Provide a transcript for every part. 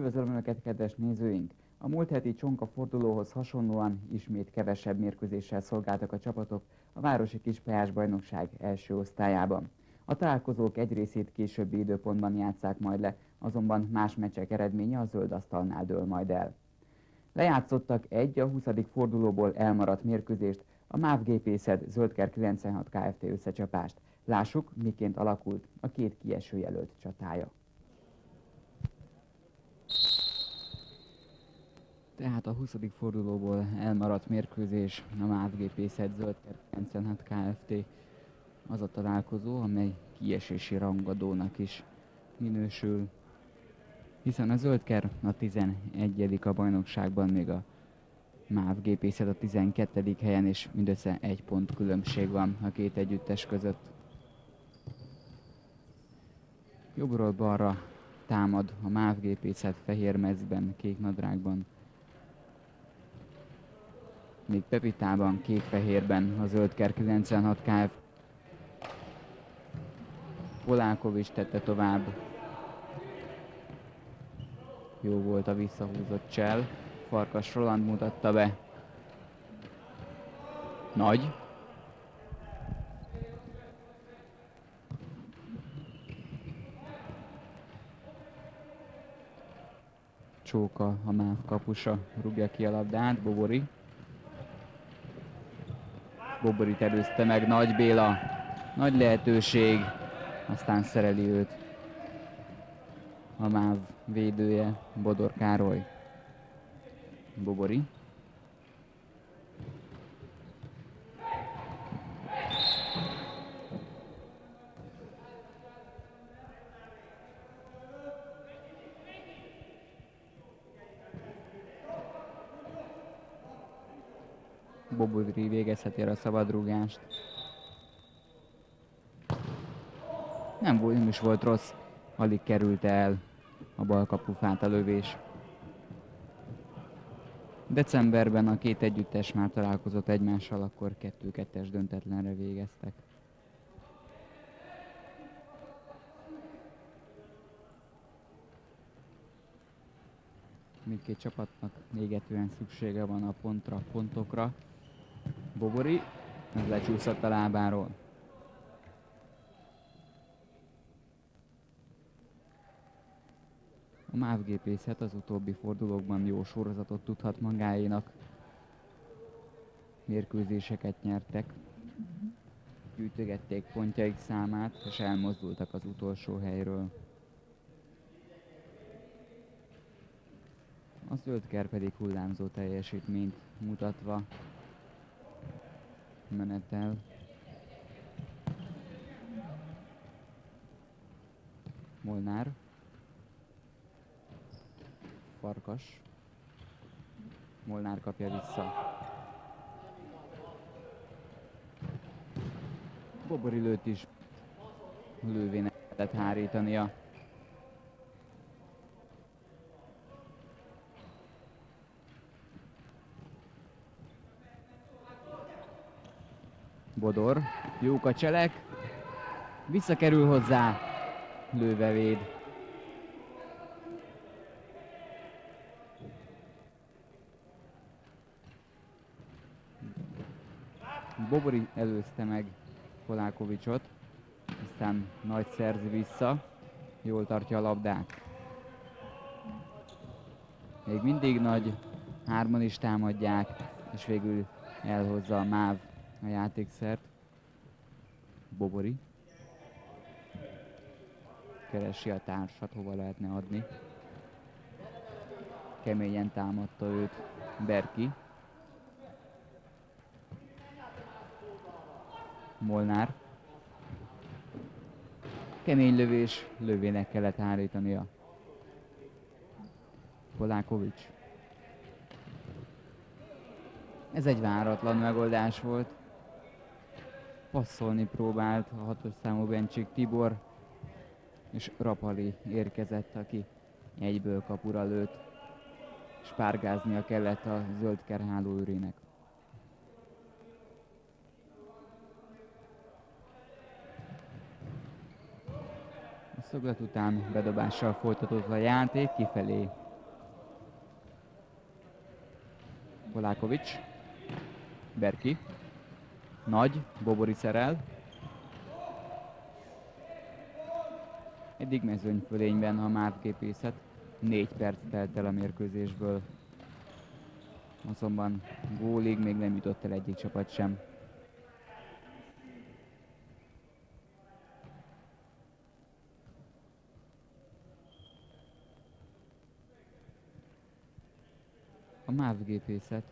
Üdvözlöm Önöket, kedves nézőink! A múlt heti csonka fordulóhoz hasonlóan ismét kevesebb mérkőzéssel szolgáltak a csapatok a Városi Kispályás Bajnokság első osztályában. A találkozók egy részét későbbi időpontban játsszák majd le, azonban más meccsek eredménye a zöld asztalnál dől majd el. Lejátszottak a 20. fordulóból elmaradt mérkőzést, a MÁV Gépészet Zöldker 96 Kft. Összecsapást. Lássuk, miként alakult a két kieső jelölt csatája. Tehát a 20. fordulóból elmaradt mérkőzés, a MÁV Gépészet Zöldker 96 Kft. Az a találkozó, amely kiesési rangadónak is minősül, hiszen a Zöldker a 11. a bajnokságban, még a MÁV Gépészet a 12. helyen, és mindössze 1 pont különbség van a két együttes között. Jobbról balra támad a MÁV Gépészet fehér mezben, kék nadrágban, még pepitában, kék-fehérben a Zöldker 96 Kft. Polákovics tette tovább. Jó volt a visszahúzott csel. Farkas Roland mutatta be. Nagy. Csóka, a MÁV kapusa, rúgja ki a labdát. Bobori. Boborit előzte meg Nagy Béla. Nagy lehetőség. Aztán szereli őt a MÁV védője, Bodor Károly. Bobori. Bobori végezheti a szabadrúgást. Nem is volt rossz, alig került el a bal kapufát a lövés. Decemberben a két együttes már találkozott egymással, akkor 2-2-es döntetlenre végeztek. Mindkét csapatnak égetően szüksége van a pontokra. Bobori, ez lecsúszott a lábáról. A MÁV Gépészet az utóbbi fordulókban jó sorozatot tudhat magáénak. Mérkőzéseket nyertek, gyűjtögették pontjaik számát, és elmozdultak az utolsó helyről. A Zöldker pedig hullámzó teljesítményt mutatva menetel. Molnár. Farkas. Molnár kapja vissza. Bobori lőtt is. Lővének kellett hárítania. Bodor. Jók a cselek. Visszakerül hozzá. Lőve véd. Bobori előzte meg Polákovicsot, aztán Nagy szerzi vissza, jól tartja a labdát. Még mindig Nagy, hárman is támadják, és végül elhozza a MÁV a játékszert. Bobori keresi a társat, hova lehetne adni. Keményen támadta őt Berki. Molnár. Kemény lövés, lövének kellett hárítania. Polákovics. Ez egy váratlan megoldás volt. Passzolni próbált a 6-os számú Bencsik Tibor, és Rapali érkezett, aki egyből kapura lőtt, és párgáznia kellett a Zöldker hálóőrének. Szöglet után bedobással folytatott a játék, kifelé Polákovics. Berki. Nagy, Bobori szerel. Eddig mezőnyfölényben a MÁV gépészet. 4 perc telt el a mérkőzésből. Azonban gólig még nem jutott el egyik csapat sem. A MÁV gépészet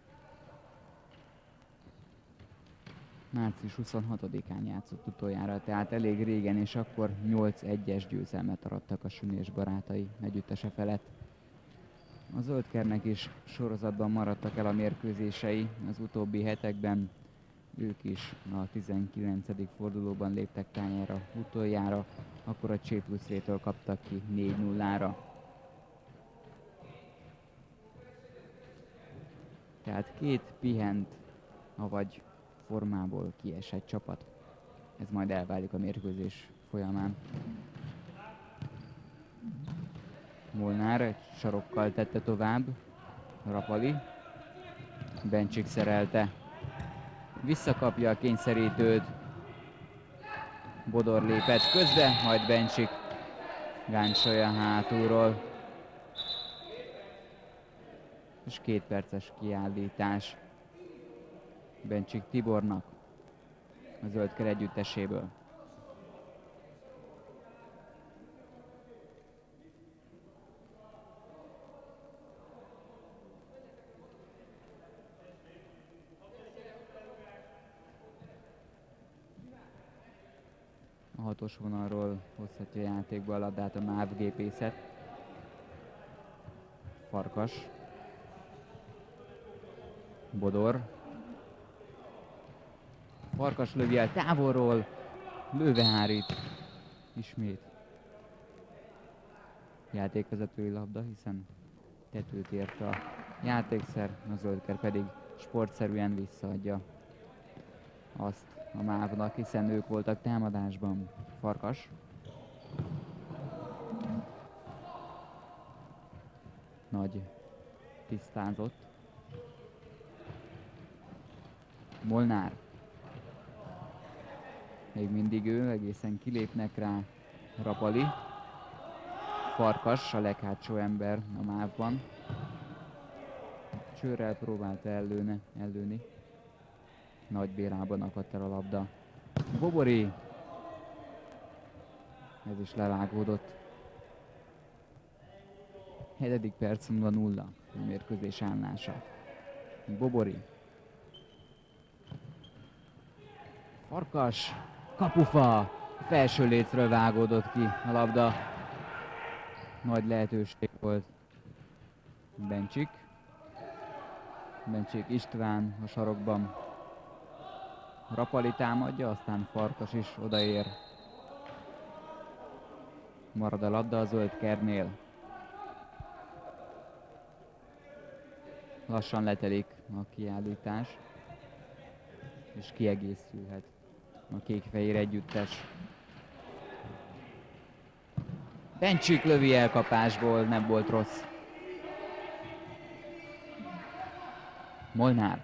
március 26-án játszott utoljára, tehát elég régen, és akkor 8-1-es győzelmet arattak a Süni és barátai együttese felett. A zöldkernek is sorozatban maradtak el a mérkőzései az utóbbi hetekben. Ők is a 19. fordulóban léptek pályára utoljára, akkor a Csépluszrétől kaptak ki 4-0-ra. Tehát 2 pihent, avagy formából kiesett csapat. Ez majd elválik a mérkőzés folyamán. Molnár egy sarokkal tette tovább. Rapali. Bencsik szerelte. Visszakapja a kényszerítőt. Bodor lépett közbe, majd Bencsik gáncsolja hátulról. És 2 perces kiállítás Bencsik Tibornak a zöldker együtteséből. A 6-os vonalról hozhatja játékba a labdát a MÁV gépészet. Farkas. Bodor. Farkas lövi el távolról. Lőve hárít. Ismét. Játékvezetői labda, hiszen tetőt ért a játékszer, a zöldker pedig sportszerűen visszaadja azt a MÁV-nak, hiszen ők voltak támadásban. Farkas. Nagy tisztázott. Molnár. Még mindig ő, egészen kilépnek rá. Rapali. Farkas, a leghátsó ember a MÁV-ban. Csőrrel próbálta ellőni. Nagy Bélában akadt el a labda. Bobori. Ez is levágódott. 7. perc 0-0 a mérkőzés állása. Bobori. Farkas. Kapufa. Felső lécről vágódott ki a labda. Nagy lehetőség volt. Bencsik. Bencsik István a sarokban. Rapali támadja, aztán Farkas is odaér. Marad a labda a zöldkernél. Lassan letelik a kiállítás, és kiegészülhet a kék-fehér együttes. Bencsik lövi el kapásból, nem volt rossz. Molnár.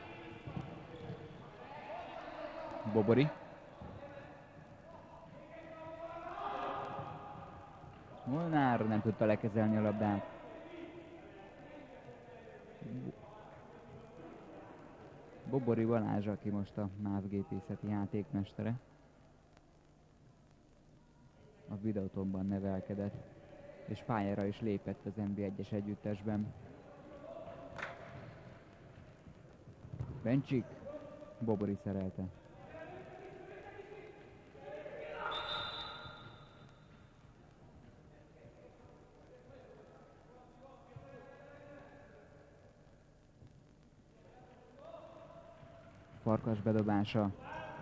Bobori. Molnár nem tudta lekezelni a labdát. Bobori Balázs, aki most a MÁV gépészeti játékmestere. A Videotonban nevelkedett, és pályára is lépett az NB1-es együttesben. Bencsik. Bobori szerelte. Farkas bedobása.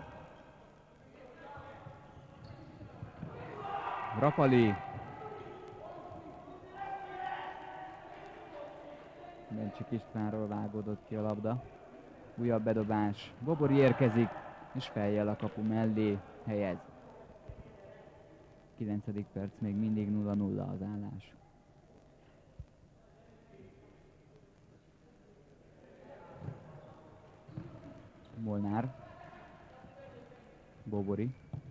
Rapali. Bencsik Istvánról vágódott ki a labda. Újabb bedobás. Bobori érkezik, és fejjel a kapu mellé helyez. 9. perc, még mindig 0-0 az állás. Molnár. Bobori.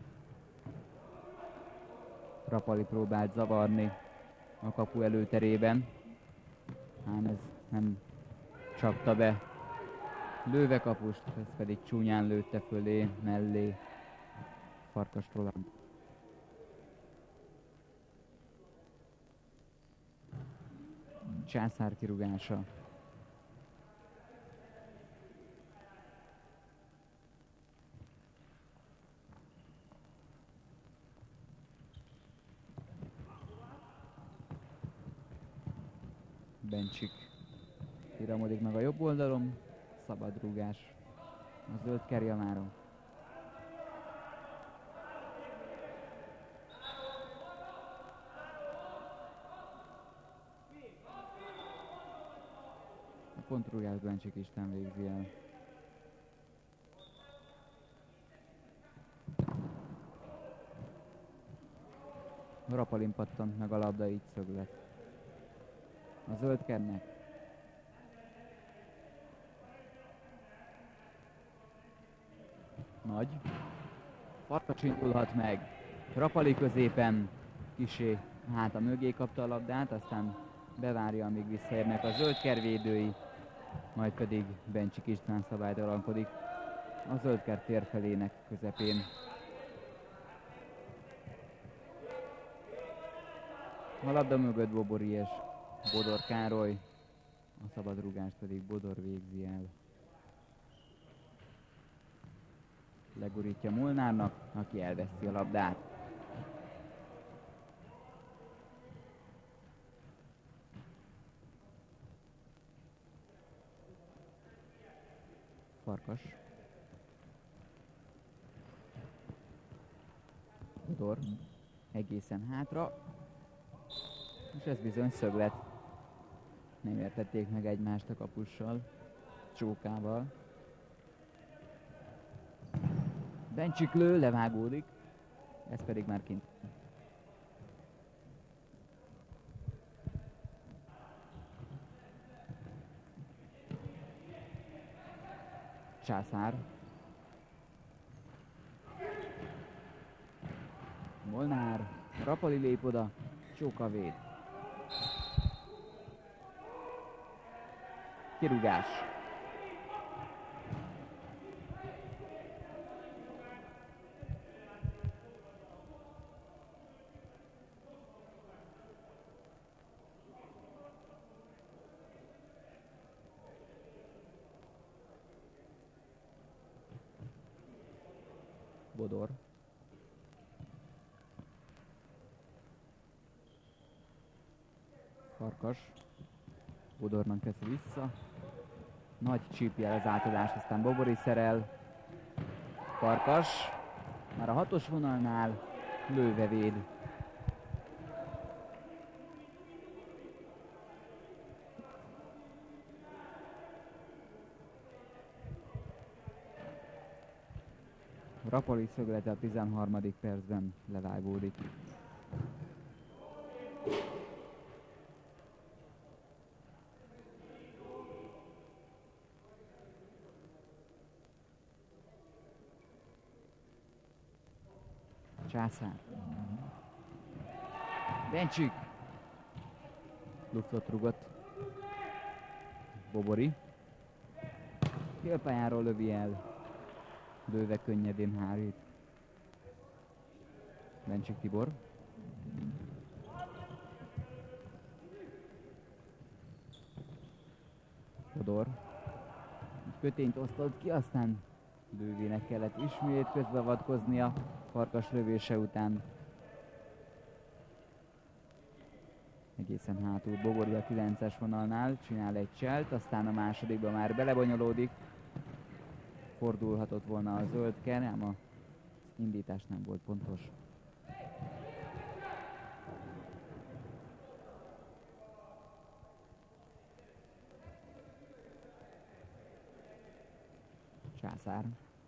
Rapali próbált zavarni a kapu előterében. Ám ez nem csapta be Lőve kapust, ez pedig csúnyán lőtte fölé, mellé Farkas Roland. Császár kirúgása. Bencsik iramodik meg a jobb oldalon, szabad rúgás a zöld kerjamáron. A pontrúgás Bencsik István végzi el. Rapalin pattant meg a labda, így szöglet a zöldkernek. Nagy. Farkas indulhat meg. Rapali középen kisé háta mögé kapta a labdát, aztán bevárja, amíg visszaérnek a zöldker védői, majd pedig Bencsik István szabálytalankodik a zöldker térfelének közepén. A labda mögött Bobori és Bodor Károly, a szabadrúgást pedig Bodor végzi el. Legurítja Molnárnak, aki elveszi a labdát. Farkas. Bodor egészen hátra. És ez bizony szöglet. Nem értették meg egymást a kapussal, Csókával. Bencsik lő, levágódik, ez pedig már kint. Császár. Molnár, Rapali lép oda, Csóka véd. Kirúgás. Bodor. Farkas. Bodornak teszi vissza. Nagy csípjel az átadás, aztán Bobori szerel. Farkas. Már a 6-os vonalnál Lőve véd. Rapali szöglete a 13. percben levágódik. Császár. Bencsik. Luftot rugott. Bobori. Félpályáról lövi el. Lőve könnyedén hárít. Bencsik Tibor. Bodor. Kötényt osztott ki, aztán Lővének kellett ismét közbeavatkoznia Farkas lövése után. Egészen hátul Bobori a 9-es vonalnál, csinál egy cselt, aztán a másodikban már belebonyolódik. Fordulhatott volna a zöldker, ám az indítás nem volt pontos. Császár.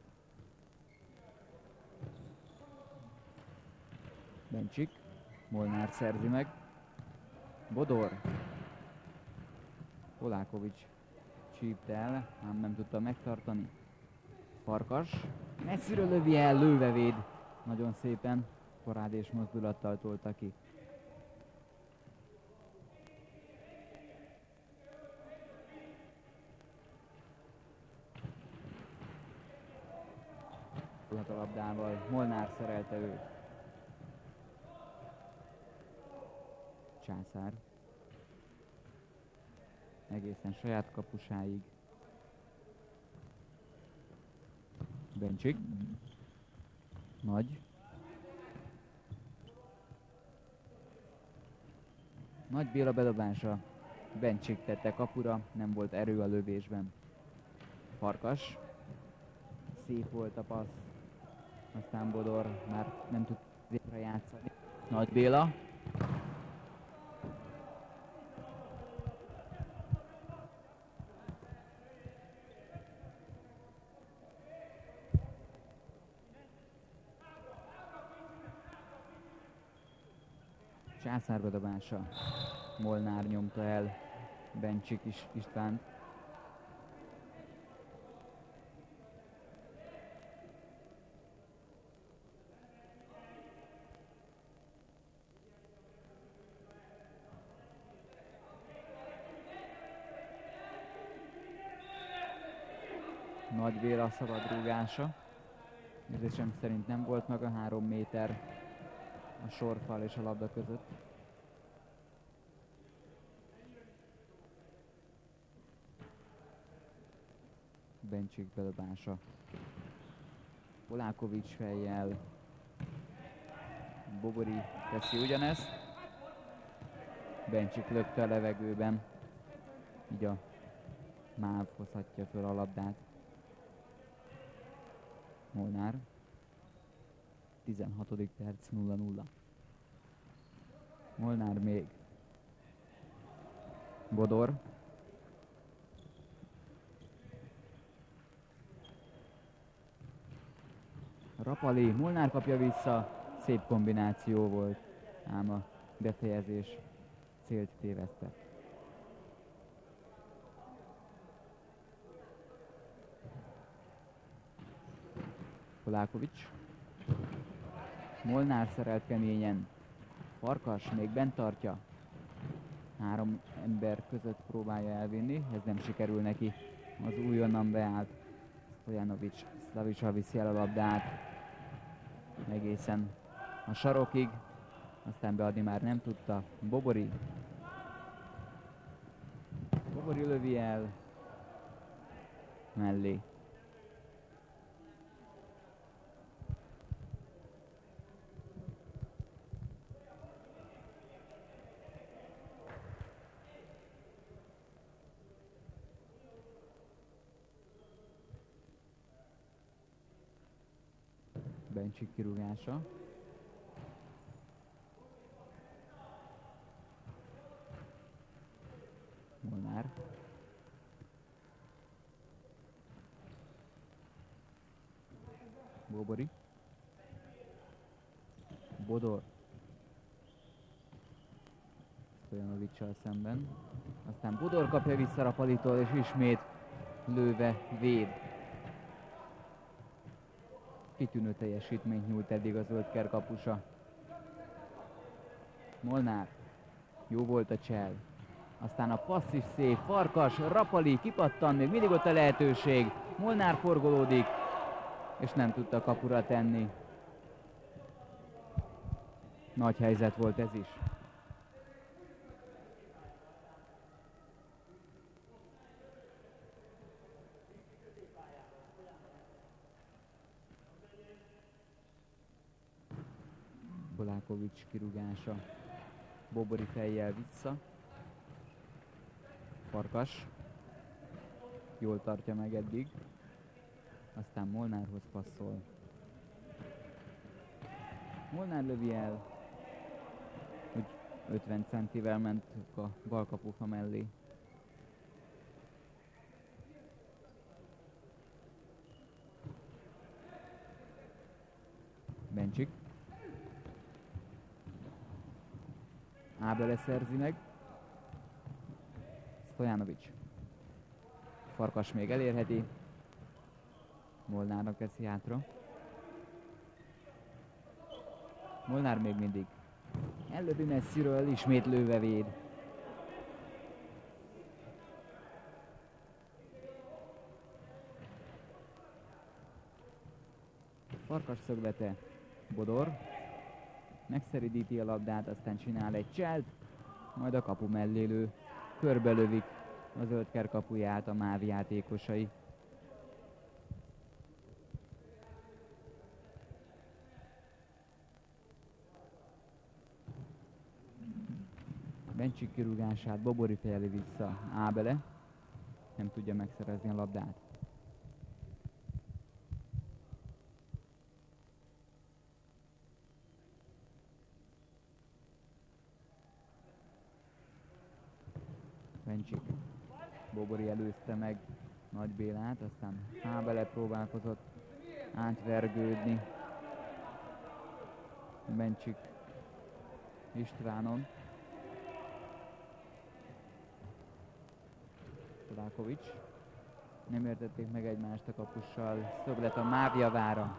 Bencsik. Molnár szerzi meg. Bodor. Polákovics csípte el, ám nem tudta megtartani. Farkas messziről lövi el, lőve véd. Nagyon szépen parádés mozdulattal tolta ki. A labdával Molnár szerelte őt. Császár egészen saját kapusáig. Bencsik. Nagy Béla bedobása. Bencsik tette kapura, nem volt erő a lövésben. Farkas. Szép volt a passz. Aztán Bodor már nem tud zépre játszani. Nagy Béla. Császár bedobása. Molnár nyomta el Bencsik Istvánt. Nagy Béla szabadrúgása. Érzésem szerint nem volt meg a 3 méter a sorfal és a labda között. Bencsik bedobása. Polákovics fejjel. Bobori teszi ugyanezt. Bencsik lökte a levegőben. Így a MÁV hozhatja föl a labdát. Molnár. 16. perc 0-0. Molnár még. Bodor. Rapali, Molnár kapja vissza. Szép kombináció volt, ám a befejezés célt tévesztett. Polákovics. Molnár szerelt keményen. Farkas még bent tartja. 3 ember között próbálja elvinni, ez nem sikerül neki. Az újonnan beállt Stojanovics. Slavicsal viszi el a labdát egészen a sarokig, aztán beadni már nem tudta. Bobori lövi el mellé. Bencsik kirúgása. Molnár. Bobori. Bodor. Stojanovics-sal szemben. Aztán Bodor kapja vissza Rapalitól, és ismét lőve véd. Kitűnő teljesítményt nyújt eddig a zöldker kapusa. Molnár. Jó volt a csel. Aztán a passz is szép. Farkas, Rapali kipattan, még mindig ott a lehetőség. Molnár forgolódik, és nem tudta kapura tenni. Nagy helyzet volt ez is. Polákovics kirúgása. Bobori fejjel vissza. Farkas. Jól tartja meg eddig. Aztán Molnárhoz passzol. Molnár lövi el. Úgy 50 centivel ment a bal kapufa mellé. Bencsik. Ábele szerzi meg. Stojanovics. Farkas még elérheti. Molnárnak teszi hátra. Molnár még mindig ellövi messziről, ismét lőve véd. Farkas szöglete, Bodor megszeridíti a labdát, aztán csinál egy cselt, majd a kapu mellé lő. Körbelövik a zöldker kapuját a MÁV játékosai. Bencsik kirúgását Bobori fejeli vissza Ábele, nem tudja megszerezni a labdát. Bencsik. Bobori előzte meg Nagy Bélát, aztán Ábele próbálkozott átvergődni Bencsik Istvánon. Kovákovics. Nem értették meg egymást a kapussal. Szöglet a MÁV javára.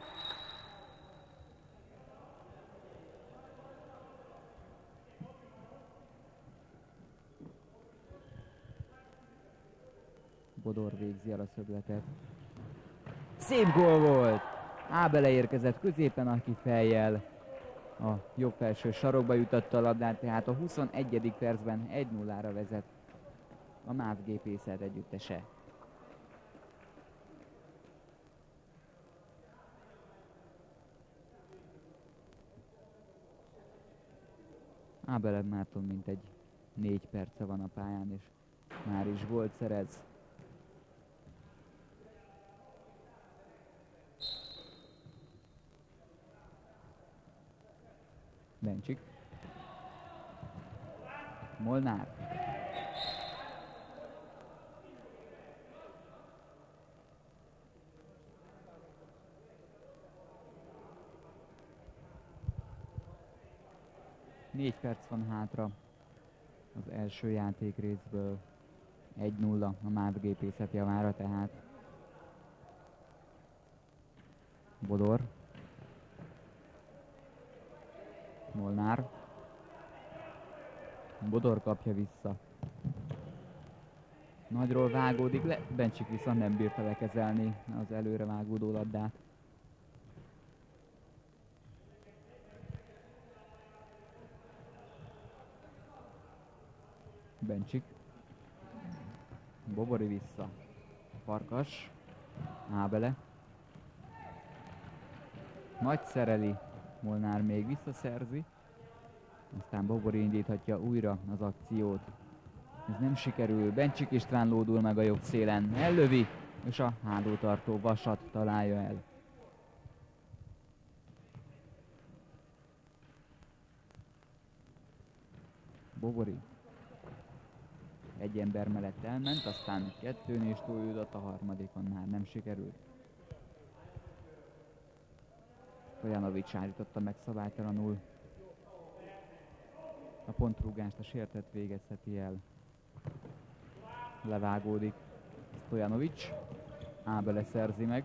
Bodor végzi el a szögletet. Szép gól volt! Ábele érkezett középen, aki fejjel a jobb felső sarokba jutatta a labdát, tehát a 21. percben 1-0-ra vezet a MÁV gépészet együttese. Ábele Márton mintegy 4 perce van a pályán, és már is gólt szerez. Bencsik. Molnár. Négy perc van hátra az első játékrészből. 1-0 a MÁV gépészet javára tehát. Bodor. Molnár. Bodor kapja vissza. Nagyról vágódik le, Bencsik viszont nem bírta lekezelni az előre vágódó labdát. Bencsik. Bobori vissza. Farkas. Ábele. Nagy szereli. Molnár még visszaszerzi. Aztán Bobori indíthatja újra az akciót. Ez nem sikerül. Bencsik István lódul meg a jobb szélen. Ellövi, és a hálótartó vasat találja el. Bobori. Egy ember mellett elment, aztán kettőn is túljutott, a harmadikon már nem sikerült. Stojanovics állította meg szabálytalanul. A pontrúgást a sértett végezheti el. Levágódik Stojanovics. Ábele szerzi meg.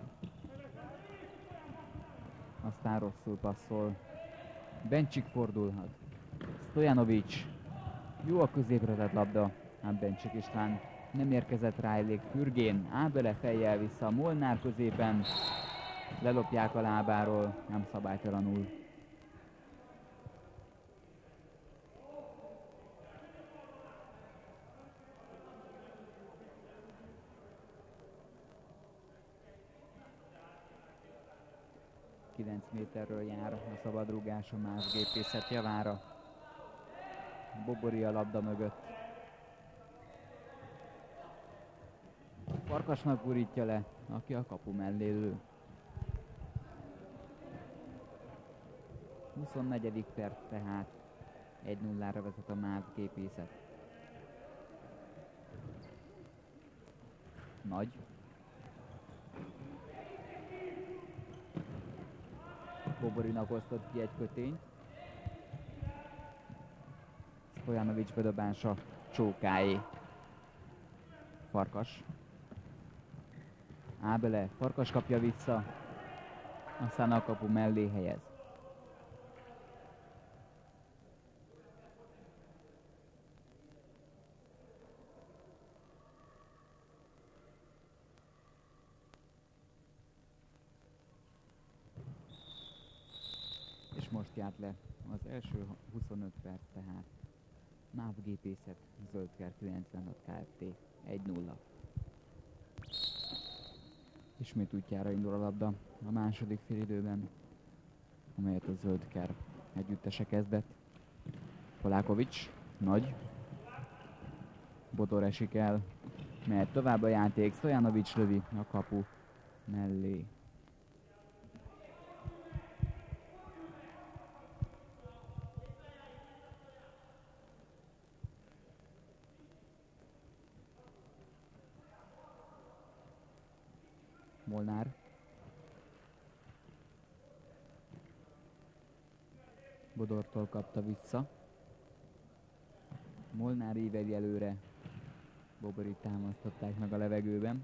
Aztán rosszul passzol. Bencsik fordulhat. Stojanovics. Jó a középre tett labda. Ám Bencsik István nem érkezett rá elég fürgén. Ábele fejjel vissza. Molnár középen. Lelopják a lábáról. Nem szabálytalanul. ...9 méterről jár a szabadrúgás a MÁV gépészet javára. Bobori a labda mögött. Farkasnak gurítja le, aki a kapu mellé lő. 24. perc tehát. 1-0-ra vezet a MÁV gépészet. Nagy. Boborinak osztott ki egy kötényt. Stojanovics bedobása Csókáé. Farkas. Ábele, Farkas kapja vissza, aztán a kapu mellé helyez. És most járt le az első 25 perc, tehát MÁV Gépészet, Zöldker 96 Kft. 1-0. Ismét útjára indul a labda a második félidőben, amelyet a Zöldker együttese kezdett. Polákovics, nagy. Bodor esik el, mehet tovább a játék, Stojanovics lövi a kapu mellé. Molnár. Bodortól kapta vissza. Molnár íveli előre. Boborit támasztották meg a levegőben.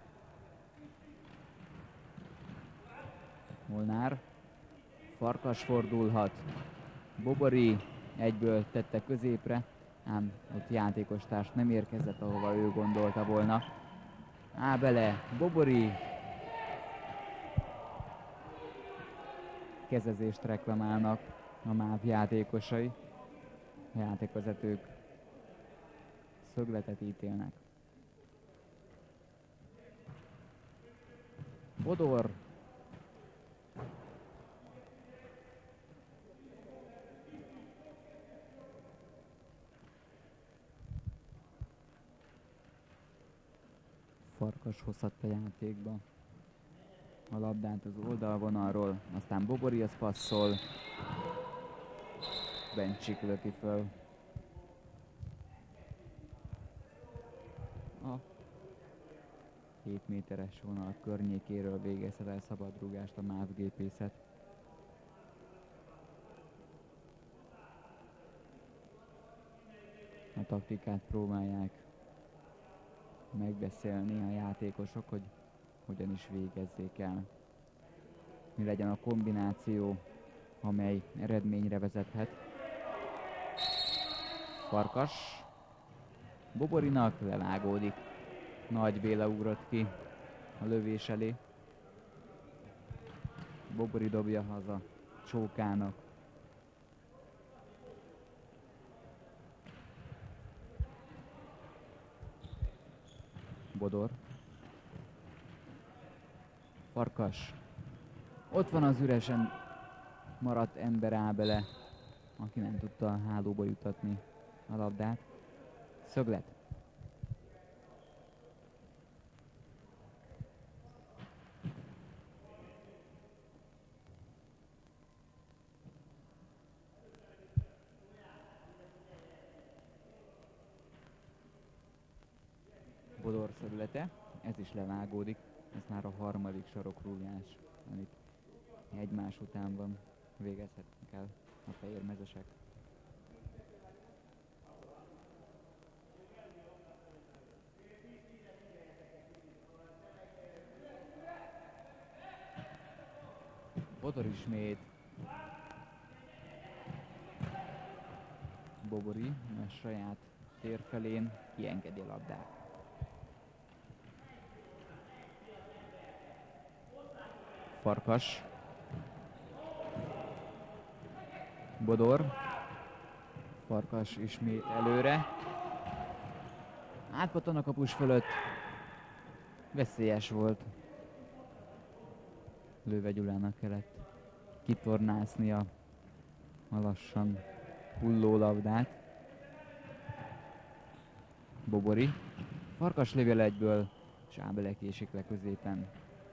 Molnár. Farkas fordulhat. Bobori egyből tette középre, ám ott játékostárs nem érkezett, ahova ő gondolta volna. Ábele, Bobori. Kezezést reklamálnak a MÁV játékosai. A játékvezetők szögletet ítélnek. Bodor. Farkas hozhatta játékba a labdát az oldalvonalról, aztán Bobori az passzol. Bencsik löki föl. A 7 méteres vonal környékéről végezhet el szabadrúgást a MÁV Gépészet. A taktikát próbálják megbeszélni a játékosok, hogy hogyan is végezzék el. Mi legyen a kombináció, amely eredményre vezethet. Farkas. Boborinak levágódik. Nagy Béla ugrott ki a lövés elé. Bobori dobja haza Csókának. Bodor. Farkas. Ott van az üresen maradt ember Ábele, aki nem tudta a hálóba jutatni a labdát. Szöglet. Bodor szöglete, ez is levágódik, ez már a harmadik sarokrúgás, amit egymás után van, végezhetnek el a fehérmezesek. Bodor ismét. Bobori a saját tér felén kiengedi a labdát. Farkas. Bodor. Farkas ismét előre. Átpattan a kapus fölött. Veszélyes volt. Lőve Gyulának kellett kitornásznia a lassan hulló labdát. Bobori. Farkas lövi el egyből, és Ábele késik le középen.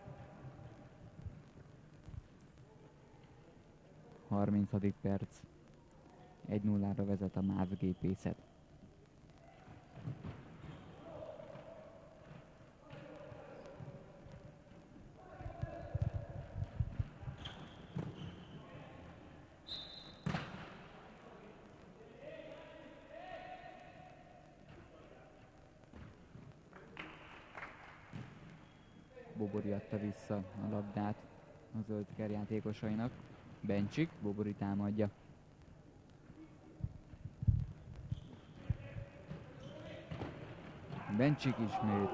30. perc. 1-0-ra vezet a MÁV Gépészet. Bobori adta vissza a labdát a zöldker játékosainak. Bencsik, Bobori támadja. Bencsik ismét.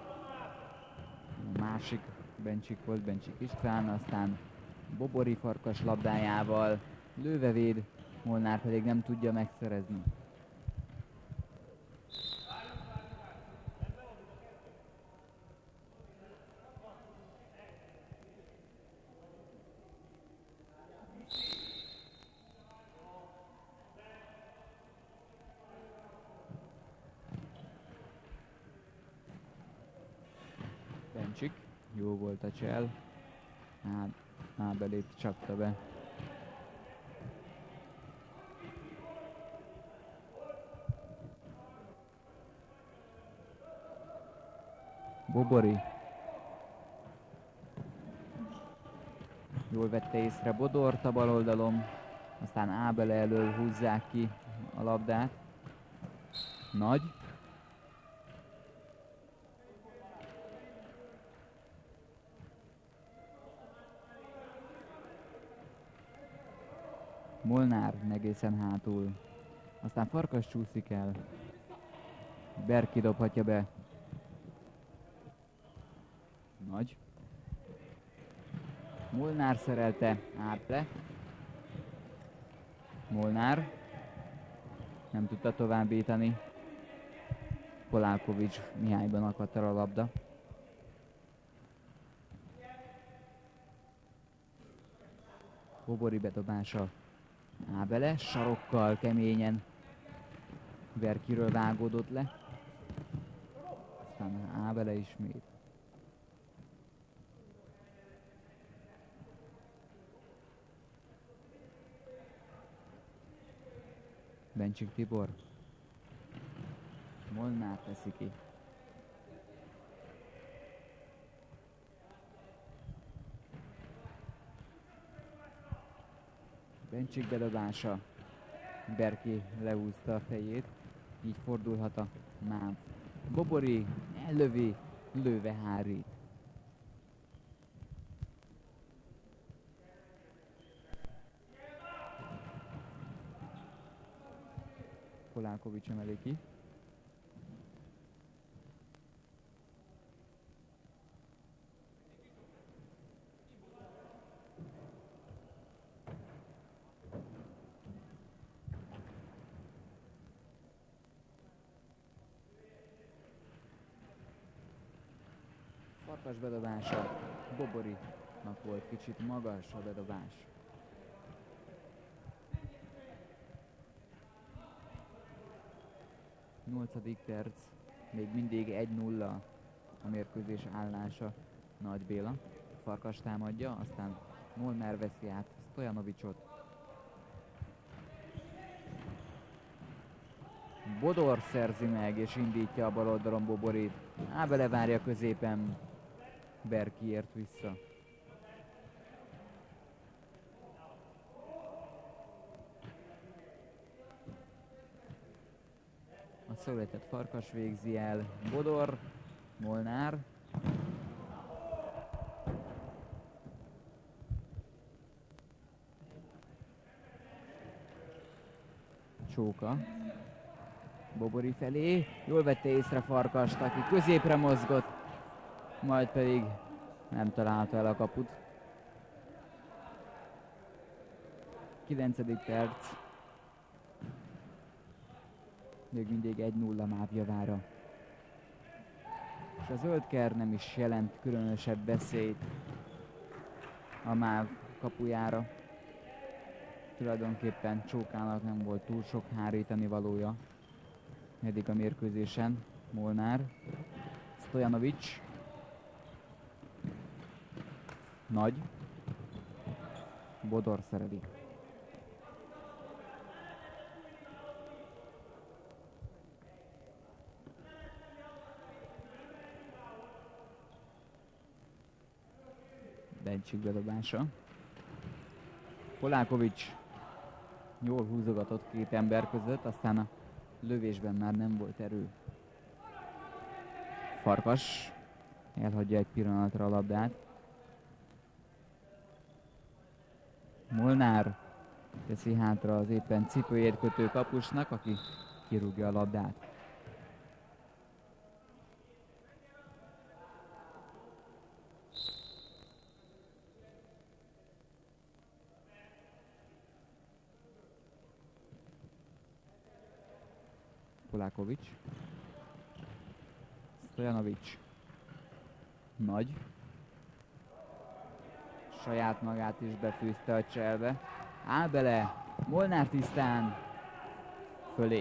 A másik Bencsik volt, Bencsik István, aztán Bobori Farkas labdájával lőve véd, Molnár pedig nem tudja megszerezni. Bencsik, jó volt a csel, Ábelét csapta be. Bobori. Jól vette észre Bodort a bal oldalon, aztán Ábele elől húzzák ki a labdát. Nagy. Molnár egészen hátul. Aztán Farkas csúszik el. Berki dobhatja be. Nagy. Molnár szerelte Áble. Molnár nem tudta továbbítani. Polálkovics Mihályban akadt el a labda. Bobori bedobása. Ábele sarokkal keményen Berkiről vágódott le. Aztán Ábele ismét. Bencsik Tibor. Molnár teszi ki. Bencsik bedobása. Berki lehúzta a fejét. Így fordulhat a MÁV. Bobori ellövi, lőve hárít. Polálkovics emeli ki. Farkas bedobása. Boborinak volt kicsit magas a bedobás. Nyolcadik perc, még mindig 1-0 a mérkőzés állása. Nagy Béla. Farkas támadja, aztán Molnár veszi át Stojanovicsot. Bodor szerzi meg és indítja a bal oldalon Boborit. Ábele várja középen. Berki ért vissza. A szögletet Farkas végzi el. Bodor, Molnár. Csóka. Bobori felé. Jól vette észre Farkast, aki középre mozgott, majd pedig nem találta el a kaput. 9. perc. Még mindig 1-0 MÁV javára. És a zöldker nem is jelent különösebb veszélyt a MÁV kapujára. Tulajdonképpen Csókának nem volt túl sok hárítani valója eddig a mérkőzésen. Molnár, Stojanovics, Nagy, Bodor szereli. Bencsik bedobása. Polálkovics jól húzogatott két ember között, aztán a lövésben már nem volt erő. Farkas elhagyja egy pillanatra a labdát. Molnár teszi hátra az éppen cipőjét kötő kapusnak, aki kirúgja a labdát. Polákovics. Stojanovics. Nagy. Saját magát is befűzte a cselbe. Áll bele. Molnár tisztán. Fölé.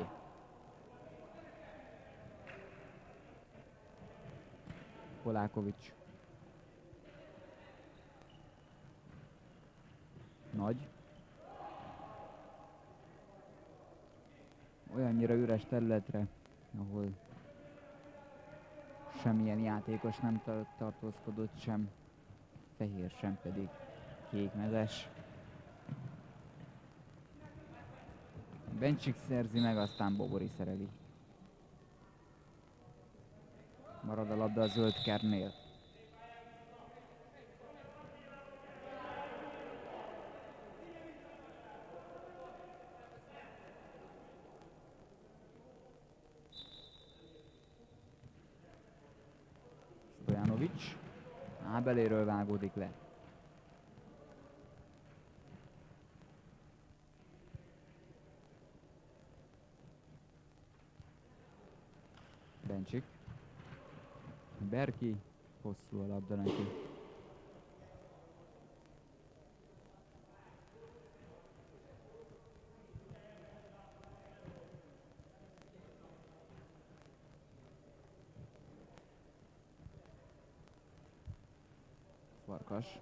Polákovics. Nagy. Olyannyira üres területre, ahol semmilyen játékos nem tartózkodott, sem fehér, sem pedig kékmezes. Bencsik szerzi meg, aztán Bobori szereli. Marad a labda a zöld kernnél. Stojanovics Ábeléről vágódik le. Bencsik. Berki, hosszú a labda neki. Farkas.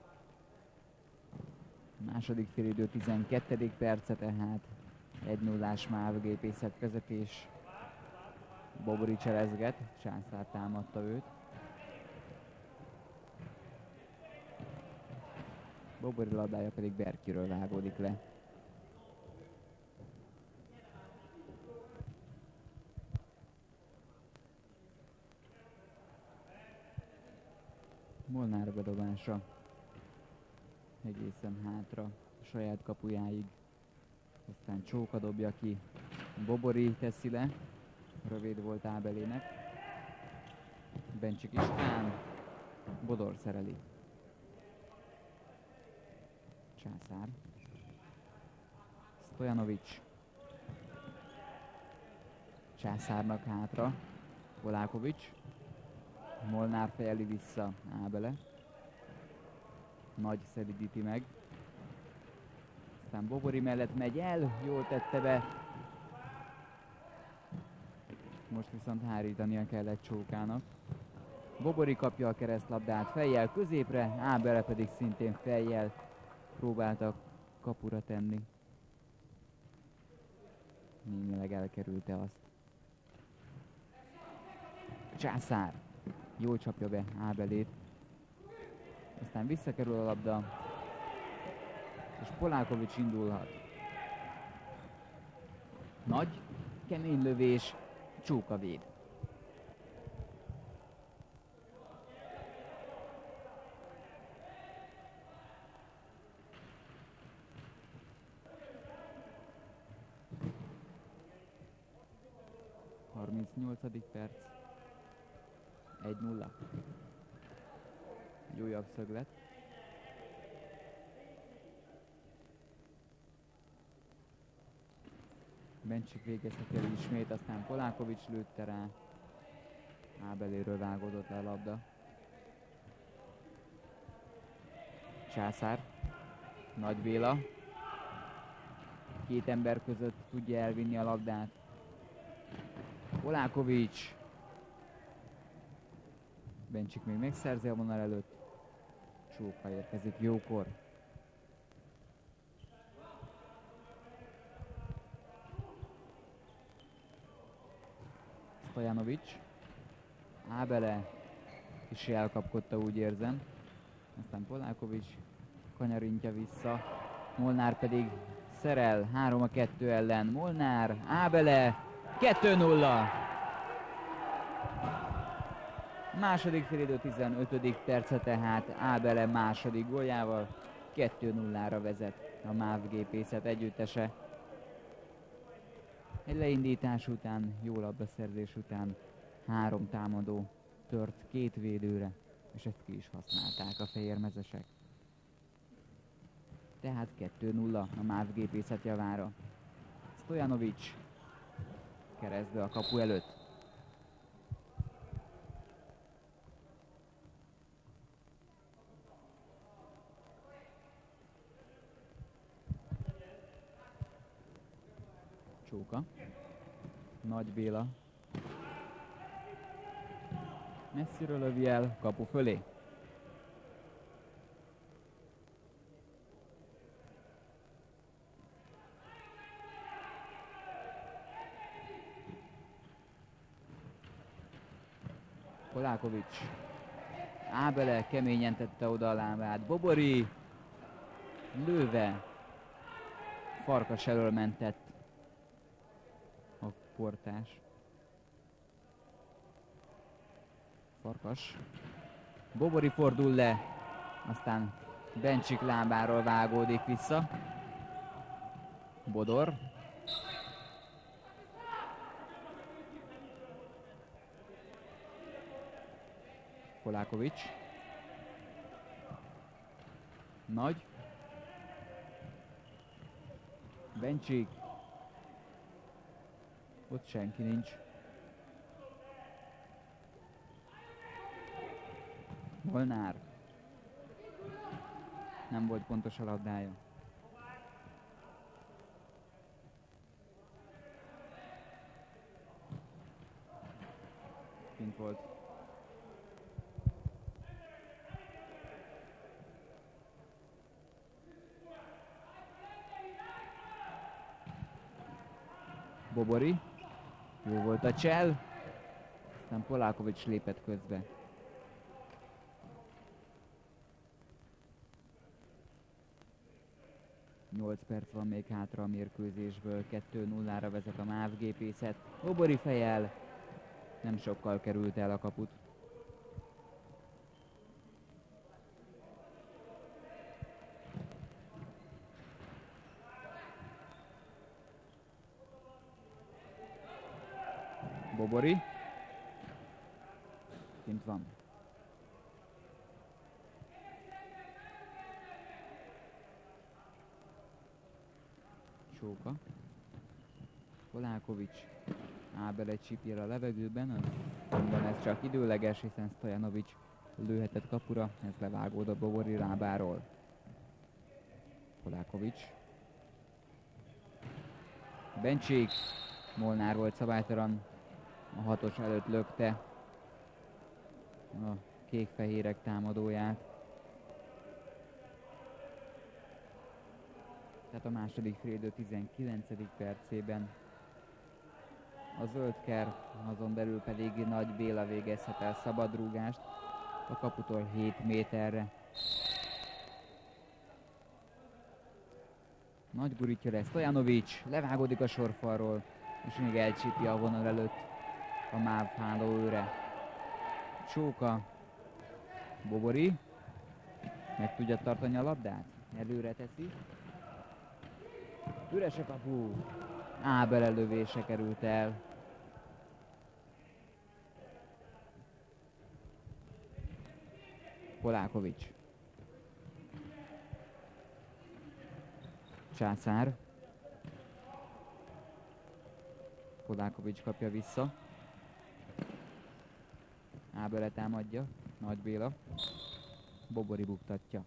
Második félidő 12. perce, tehát 1-0-ás mávgépészet vezetés. Bobori cselezget, Császár támadta őt. Bobori labdája pedig Berkiről vágódik le. Molnár bedobása egészen hátra a saját kapujáig. Aztán Csóka dobja ki. Bobori teszi le. Rövid volt Ábelének. Bencsik István. Bodor szereli. Császár. Stojanovics. Császárnak hátra. Polákovics. Molnár fejeli vissza Ábele. Nagy szelidíti meg. Aztán Bobori mellett megy el. Jól tette be. Most viszont hárítania kellett Csókának. Bobori kapja a keresztlabdát fejjel középre, Ábele pedig szintén fejjel próbálta kapura tenni. Némileg elkerülte azt. Császár jól csapja be Ábelét. Aztán visszakerül a labda, és Polákovics indulhat. Nagy, kemény lövés, Csóka véd. Harmincnyolcadik perc. 1-0. Egy újabb szöglet. Bencsik végezheti el ismét, aztán Polákovics lőtte rá. Ábeléről vágódott le a labda. Császár. Nagy Béla. Két ember között tudja elvinni a labdát. Polákovics. Bencsik még megszerzi a vonal előtt. Csóka érkezik jókor. Stojanovics. Ábele is elkapkodta, úgy érzem. Aztán Polákovics kanyarintja vissza. Molnár pedig szerel 3-2 ellen. Molnár, Ábele, 2-0. Második félidő 15. perce tehát Ábele második góljával 2-0-ra vezet a MÁV Gépészet együttese. Egy leindítás után, jó labdaszerzés után 3 támadó tört 2 védőre, és ezt ki is használták a fehérmezesek. Tehát 2-0 a MÁV Gépészet javára. Stojanovic keresztbe a kapu előtt. Csóka. Nagy Béla. Messziről lövi el, kapu fölé. Polákovics. Ábele keményen tette oda a lábát. Bobori lőve Farkas elől mentett a portás. Farkas. Bobori fordul le, aztán Bencsik lábáról vágódik vissza. Bodor. Polákovics. Nagy. Bencsik. Ott senki nincs. Molnár. Nem volt pontos a labdája. Kint volt. Bobori. Jó volt a csel. Aztán Polákovics lépett közbe. Nyolc perc van még hátra a mérkőzésből, 2-0-ra vezet a MÁV Gépészet. Bobori fejjel nem sokkal került el a kaput. Bobori. Kint van. Csóka. Polákovics. Ábele csipjel a levegőben, azonban ez csak időleges, hiszen Stojanovic lőhetett kapura, ez levágódott Bobori lábáról. Polákovics. Bencsik. Molnár volt szabálytalan, a 6-os előtt lökte a kék-fehérek támadóját. Tehát a második félidő 19. percében a zöldker, azon belül pedig Nagy Béla végezhet el szabadrúgást a kaputól 7 méterre. Nagy gurítja lesz Stojanovic, levágódik a sorfalról, és még elcsípi a vonal előtt a MÁV hálóőre. Csóka. Bobori. Meg tudja tartani a labdát. Előre teszi. Üres a kapu. Ábele lövése került el. Polákovics. Császár. Polákovics kapja vissza. Ábele támadja. Nagy Béla. Bobori buktatja.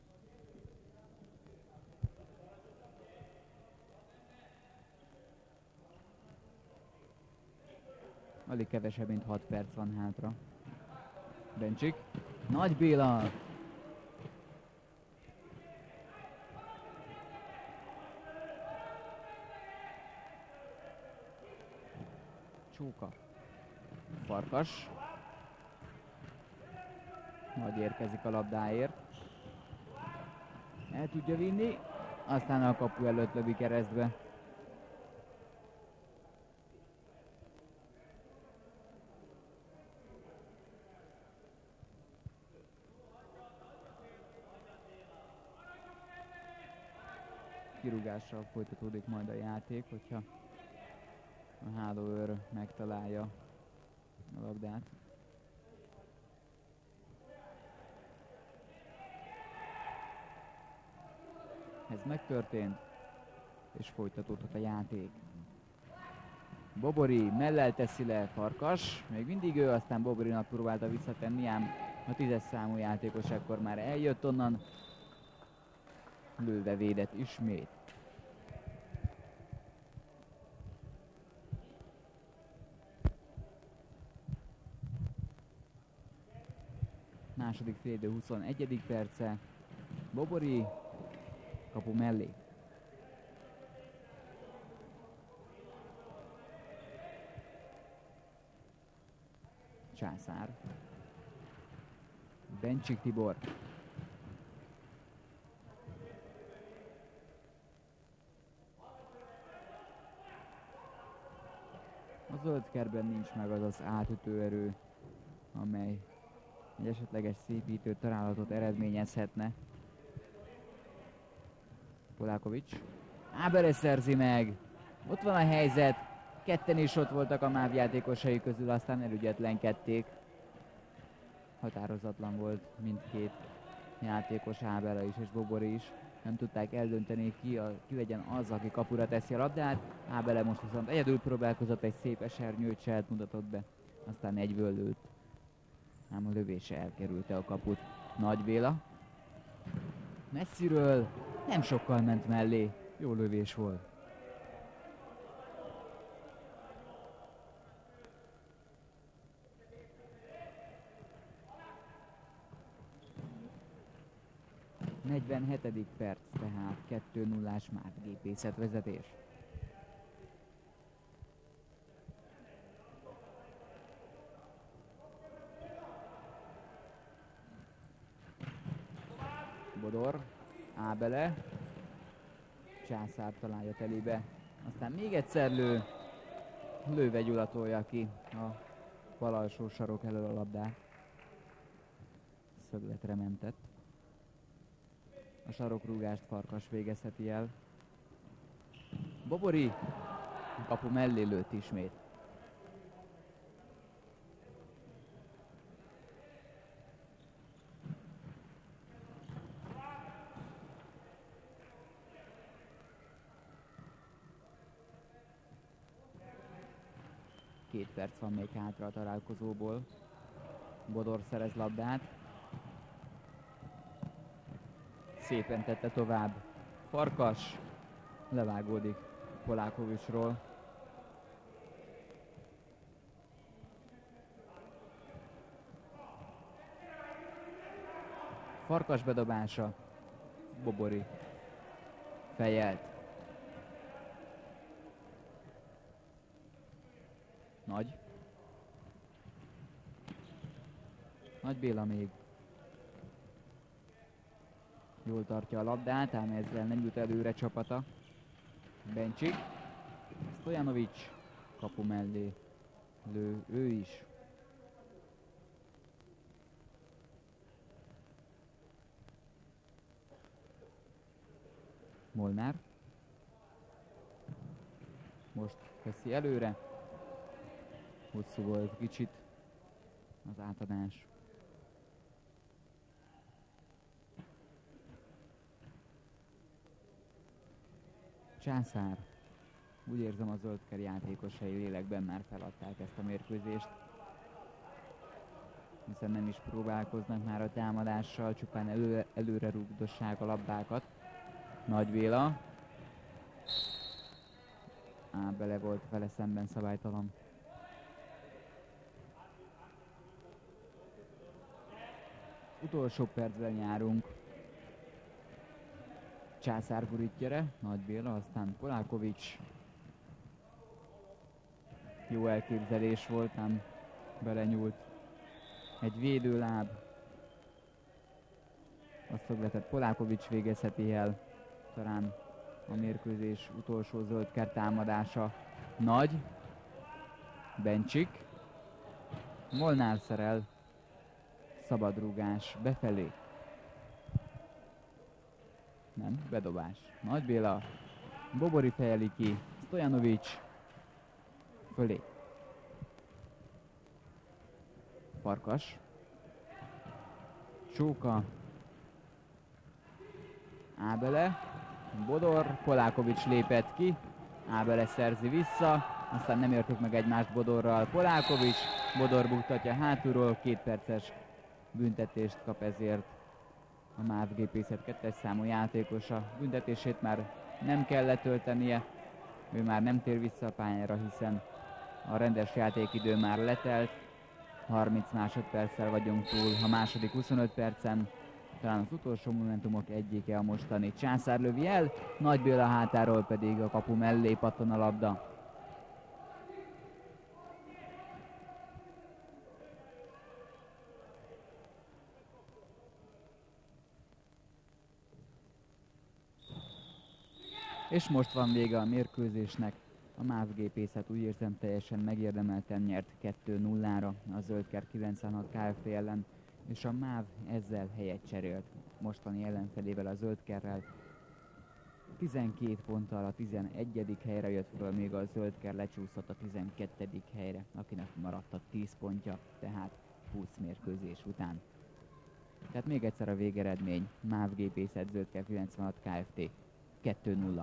Alig kevesebb, mint 6 perc van hátra. Bencsik. Nagy Béla. Csóka. Farkas. Nagy érkezik a labdáért. El tudja vinni. Aztán a kapu előtt lövi keresztbe. Kirúgással folytatódik majd a játék, hogyha a hálóőr megtalálja a labdát. Ez megtörtént, és folytatódhat a játék. Bobori mellel teszi le Farkas, még mindig ő, aztán Boborinak próbálta visszatenni, ám a 10-es számú játékos ekkor már eljött onnan, lőve védett ismét. Második félidő 21. perce, Bobori kapu mellé. Császár. Bencsik Tibor. A zöld kertben nincs meg az az átütő erő, amely egy esetleges szépítő találatot eredményezhetne. Polákovics. Ábele szerzi meg. Ott van a helyzet. Ketten is ott voltak a MÁV játékosai közül, aztán elügyetlenkedték. Határozatlan volt mindkét játékos, Ábele is és Bobori is. Nem tudták eldönteni, ki legyen az, aki kapura teszi a labdát. Ábele most viszont egyedül próbálkozott, egy szép esernyőt cselt mutatott be. Aztán egyből lőtt. Ám a lövése elkerülte a kaput. Nagy Béla. Messziről nem sokkal ment mellé. Jó lövés volt. A 47. perc, tehát 2-0-ás MÁV Gépészet vezetés. Bodor, Ábele, Császár találja telébe, aztán még egyszer lőve Gyula tolja ki a bal alsó sarok elől a labdát. Szögletre mentett. A sarokrúgást Farkas végezheti el. Bobori kapu mellé lőtt ismét. Két perc van még hátra a találkozóból. Bodor szerez labdát. Szépen tette tovább. Farkas levágódik Polákovicsról. Farkas bedobása. Bobori fejelt. Nagy Béla még jól tartja a labdát, ám ezzel nem jut előre csapata. Bencsik. Stojanovics kapu mellé lő ő is. Molnár. Most veszi előre. Hosszú volt kicsit az átadás. Császár. Úgy érzem, a zöldker játékosai lélekben már feladták ezt a mérkőzést. Hiszen nem is próbálkoznak már a támadással, csupán előre rúgdossák a labdákat. Nagy Béla. Ábele volt vele szemben szabálytalan. Utolsó percben járunk. Császár gurítja, Nagy Béla, aztán Polákovics. Jó elképzelés volt, ám belenyúlt egy védőláb. A szögletet Polákovics végezheti el. Talán a mérkőzés utolsó zöldker támadása. Nagy. Bencsik. Molnár szerel. Szabadrúgás befelé. Nem, bedobás. Nagy Béla, Bobori fejeli ki, Stojanovics fölé. Farkas. Csóka. Ábele. Bodor, Polákovics lépett ki. Ábele szerzi vissza. Aztán nem érték meg egymást Bodorral. Polákovics. Bodor buktatja hátulról. 2 perces büntetést kap ezért a MÁV Gépészet 2-es számú játékosa. Büntetését már nem kell letöltenie. Ő már nem tér vissza a pályára, hiszen a rendes játékidő már letelt. 30 másodperccel vagyunk túl a második 25 percen. Talán az utolsó momentumok egyike a mostani. Császár lövi el, Nagy Béla hátáról pedig a kapu mellé pattan a labda. És most van vége a mérkőzésnek. A MÁV Gépészet úgy érzem teljesen megérdemelten nyert 2-0-ra a Zöldker 96 Kft. Ellen, és a MÁV ezzel helyet cserélt mostani ellenfelével, a Zöldkerrel. 12 ponttal a 11. helyre jött föl, még a Zöldker lecsúszott a 12. helyre, akinek maradt a 10 pontja, tehát 20 mérkőzés után. Tehát még egyszer a végeredmény: MÁV Gépészet Zöldker 96 Kft. 2-0.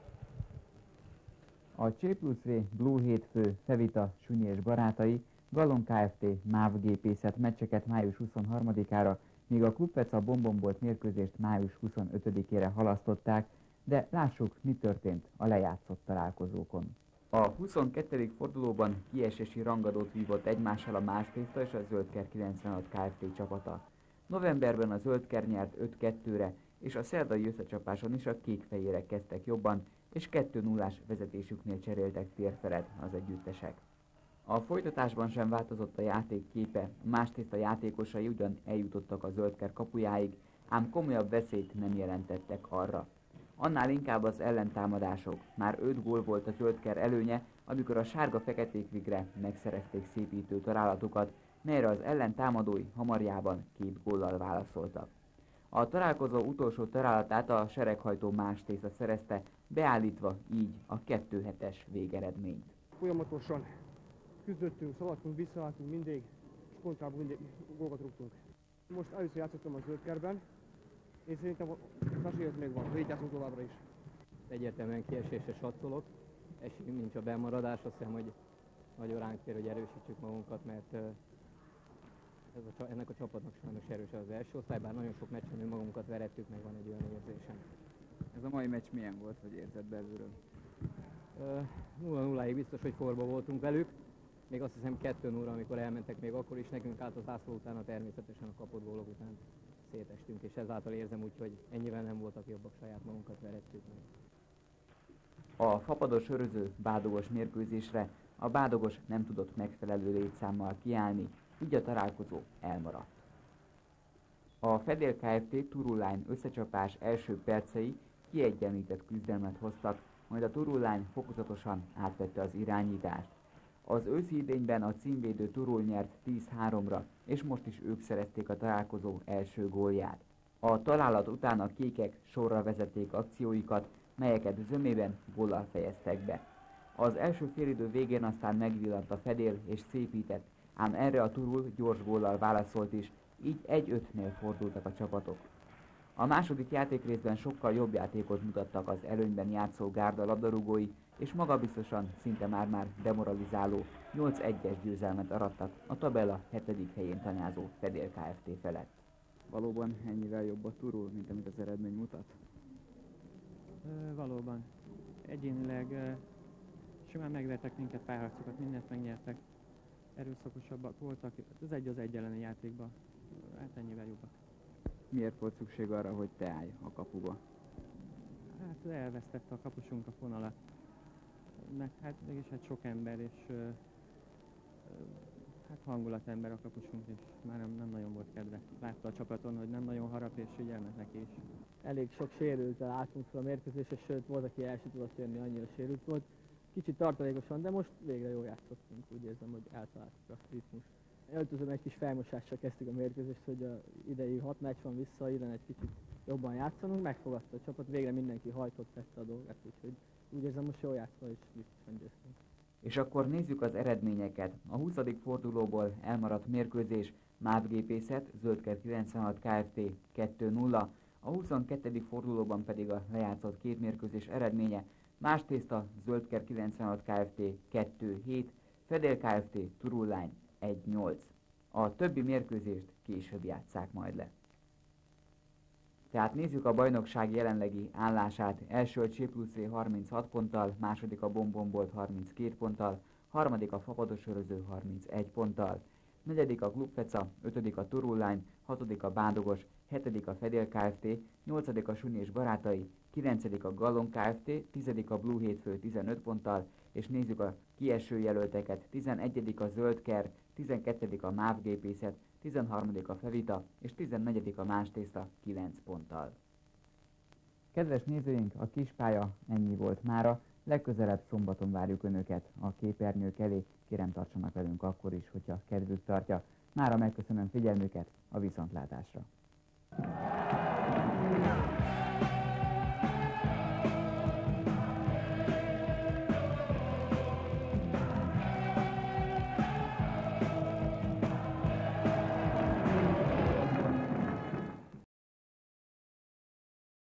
A C+V Blue hétfő, Fevita, Sunyi és barátai Gallon Kft. MÁV Gépészet meccseket május 23-ára, míg a Klubpeca Bombombolt mérkőzést május 25-ére halasztották, de lássuk, mi történt a lejátszott találkozókon. A 22. fordulóban kiesési rangadót vívott egymással a Mástészta és a Zöldker 96 Kft. Csapata. Novemberben a Zöldker nyert 5-2-re, és a szerdai összecsapáson is a kékfehérek kezdtek jobban, és 2-0-ás vezetésüknél cseréltek térfelet az együttesek. A folytatásban sem változott a játék képe, Mástészta játékosai ugyan eljutottak a Zöldker kapujáig, ám komolyabb veszélyt nem jelentettek arra. Annál inkább az ellentámadások. Már 5 gól volt a Zöldker előnye, amikor a sárga-feketék végre megszerezték szépítő találatukat, melyre az ellentámadói hamarjában 2 góllal válaszoltak. A találkozó utolsó találatát a sereghajtó Mástészta szerezte, beállítva így a 2-7-es végeredményt. Folyamatosan küzdöttünk, szaladtunk, visszaálltunk mindig, és kontrában mindig gólokat rúgtunk. Most először játszottam a Zöldkerben, és szerintem az esélyed még van, hogy játszunk továbbra is. Egyértelműen kiesésre satszolok, esélyünk nincs a bemaradás, azt hiszem, hogy nagyon ránk kér, hogy erősítsük magunkat, mert ennek a csapatnak sajnos erős az első osztály, bár nagyon sok meccsen magunkat verettük, meg van egy olyan érzésem. Ez a mai meccs milyen volt, hogy érzed belülről? 0-0-ig biztos, hogy forba voltunk velük, még azt hiszem 2-0-ra, amikor elmentek, még akkor is nekünk állt az ászló utána, természetesen a kapott gólok után szétestünk, és ezáltal érzem úgy, hogy ennyivel nem voltak jobbak, saját magunkat verettük meg. A fapados öröző bádogos mérkőzésre a bádogos nem tudott megfelelő létszámmal kiállni, így a találkozó elmaradt. A Fedél Kft. Turullány összecsapás első percei kiegyenlített küzdelmet hoztak, majd a Turullány fokozatosan átvette az irányítást. Az őszi idényben a címvédő Turul nyert 10-3-ra, és most is ők szerezték a találkozó első gólját. A találat után a kékek sorra vezették akcióikat, melyeket zömében góllal fejeztek be. Az első félidő végén aztán megvillant a Fedél és szépített, ám erre a Turul gyors góllal válaszolt is, így 1-5-nél fordultak a csapatok. A második játékrészben sokkal jobb játékot mutattak az előnyben játszó Gárda labdarúgói, és magabiztosan, szinte már demoralizáló 8-1-es győzelmet arattak a tabella 7. helyén tanyázó Fedél Kft. Felett. Valóban ennyivel jobb a Turul, mint amit az eredmény mutat? Valóban. Egyénileg simán megvertek minket, párharcokat, mindent megnyertek. Erőszakosabbak voltak, az egy elleni játékban. Hát ennyivel jobbak. Miért volt szükség arra, hogy te állj a kapuba? Hát elvesztette a kapusunk a fonalat. Meg hát mégis hát sok ember, és hát hangulatember a kapusunk, és már nem nagyon volt kedve. Látta a csapaton, hogy nem nagyon harap, és ügyelmet neki is. Elég sok sérültel álltunk fel a mérkőzésre, sőt volt, aki el sem tudott jönni, annyira sérült volt. Kicsit tartalékosan, de most végre jól játszottunk, úgy érzem, hogy eltaláltuk a ritmust. Öltözőben egy kis felmosással kezdtük a mérkőzést, hogy a idei 6 meccs van vissza, innen egy kicsit jobban játszanunk, megfogadta a csapat, végre mindenki hajtott, tette a dolgát, úgyhogy úgy érzem, most jól játszva és biztosan győztünk. És akkor nézzük az eredményeket. A 20. fordulóból elmaradt mérkőzés: MÁV Gépészet, Zöldker 96 Kft. 2-0. A 22. fordulóban pedig a lejátszott két mérkőzés eredménye: Más Tészta, Zöldker 96 Kft. 2-7, Fedél Kft. Turullány 1-8. A többi mérkőzést később játsszák majd le. Tehát nézzük a bajnokság jelenlegi állását. Első a C+C 36 ponttal, második a Bombombolt 32 ponttal, harmadik a Fapadosöröző 31 ponttal, negyedik a Klubfeca, ötödik a Turullány, hatodik a Bádogos, hetedik a Fedél Kft., nyolcadik a Sunyi és Barátai, kilencedik a Gallon Kft., tizedik a Blue Hétfő 15 ponttal, és nézzük a kieső jelölteket: 11. a Zöldker, 12. a MÁV Gépészet, 13. a Fevita és 14. a Más Tészta 9 ponttal. Kedves nézőink, a kispálya ennyi volt mára. Legközelebb szombaton várjuk Önöket a képernyők elé. Kérem, tartsanak velünk akkor is, hogyha kedvük tartja. Mára megköszönöm figyelmüket, a viszontlátásra.